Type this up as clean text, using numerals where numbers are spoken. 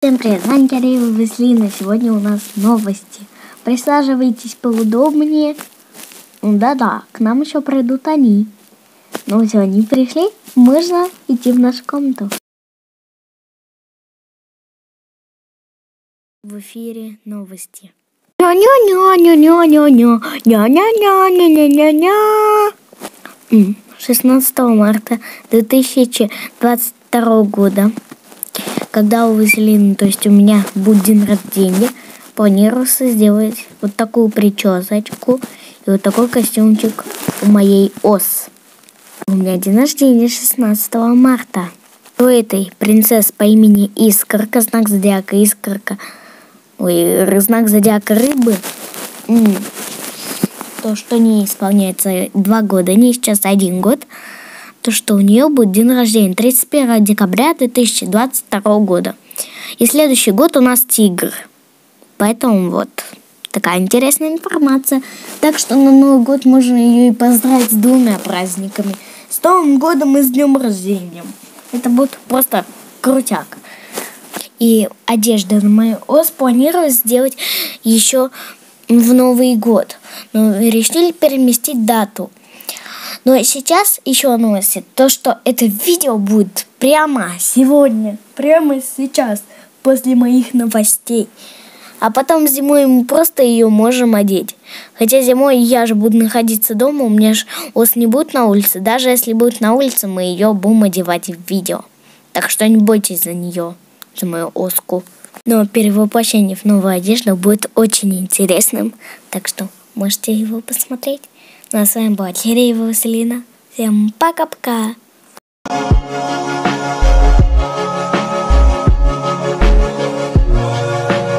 Всем привет, Ваня Киреева, Веслина. Сегодня у нас новости. Присаживайтесь поудобнее. Да-да, к нам еще придут они. Ну все, они пришли, можно идти в нашу комнату. В эфире новости. 16 марта 2022 года. Когда у Василины, то есть у меня будет день рождения, планировался сделать вот такую причесочку и вот такой костюмчик у моей ос. У меня день рождения 16 марта. У этой принцессы по имени Искорка, знак зодиака Искорка, знак зодиака Рыбы, то, что не исполняется 2 года, не сейчас 1 год, то, что у нее будет день рождения 31 декабря 2022 года. И следующий год у нас тигр. Поэтому вот такая интересная информация. Так что на Новый год можно ее и поздравить с 2 праздниками. С Новым годом и с днем рождения. Это будет просто крутяк. И одежда на мою ос планировалось сделать еще в Новый год. Но решили переместить дату. Но сейчас еще новости. То, что это видео будет прямо сегодня, прямо сейчас, после моих новостей. А потом зимой мы просто ее можем одеть. Хотя зимой я же буду находиться дома, у меня же ос не будет на улице. Даже если будет на улице, мы ее будем одевать в видео. Так что не бойтесь за нее, за мою оску. Но перевоплощение в новую одежду будет очень интересным. Так что можете его посмотреть. Ну а с вами была Киреева Василина. Всем пока-пока.